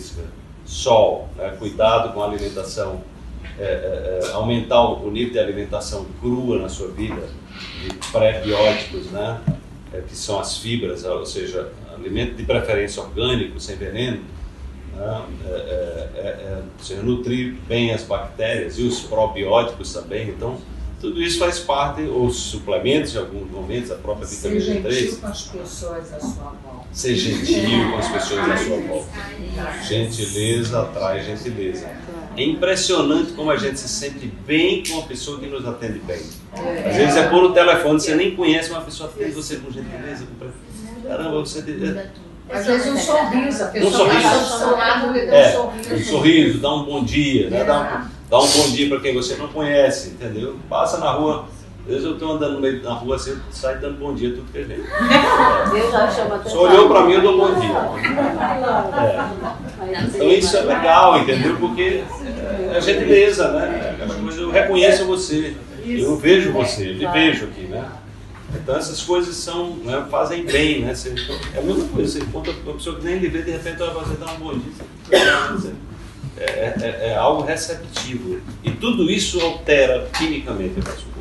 física, sol, né? Cuidado com a alimentação, aumentar o nível de alimentação crua na sua vida, de pré-bióticos, né? Que são as fibras, ou seja, alimento de preferência orgânico, sem veneno, né? Você nutrir bem as bactérias e os probióticos também. Então, tudo isso faz parte, os suplementos, em alguns momentos, a própria vitamina D3. Ser gentil com as pessoas à sua volta. Ser gentil com as pessoas à sua volta. Gentileza atrai gentileza. É impressionante como a gente se sente bem com a pessoa que nos atende bem. Às vezes é por o telefone, você nem conhece uma pessoa que atende você com gentileza. Caramba, você... Às vezes um sorriso, a pessoa sorriso. está do seu lado, lhe dá um sorriso. Um sorriso, dá um bom dia, né? Dá um bom dia para quem você não conhece, entendeu? Passa na rua, às vezes eu estou andando no meio da rua, assim, sai dando bom dia a tudo que é gente. Deus já chama atenção. Só olhou para mim, eu dou bom dia. Então isso é legal, entendeu? Porque é gentileza, né? Aquela coisa, eu reconheço você, eu vejo você, eu lhe vejo aqui, né? Então essas coisas são, né, fazem bem, né? É a mesma coisa, você encontra uma pessoa que nem lhe vê, de repente ela vai dar um bom dia. É algo receptivo. E tudo isso altera quimicamente a pessoa.